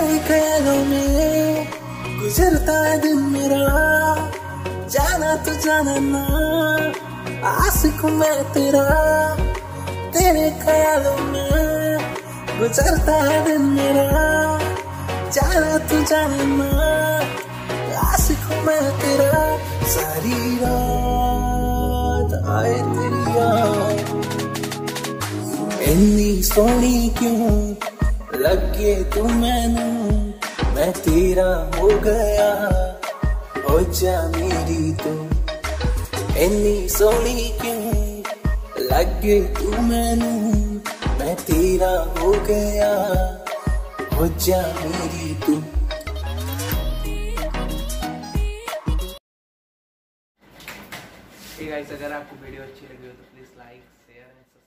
तेरे ख्यालों में गुजरता है दिन मेरा, जाना तो जाना ना आशिक हूँ मैं तेरा। तेरे ख्यालों में गुजरता है दिन मेरा, जाना तो जाना ना आशिक हूँ मैं तेरा। सारी रात आए तेरी याद, इन्नी सोहनी क्यों लगे तू मैनू, मैं तेरा हो गया हो जा मेरी तू। इन्नी सोहनी क्यों लगे तू मैनू, मैं तेरा हो गया हो जा मेरी तू। गाइस, अगर आपको वीडियो अच्छी लगी हो तो प्लीज लाइक शेयर एंड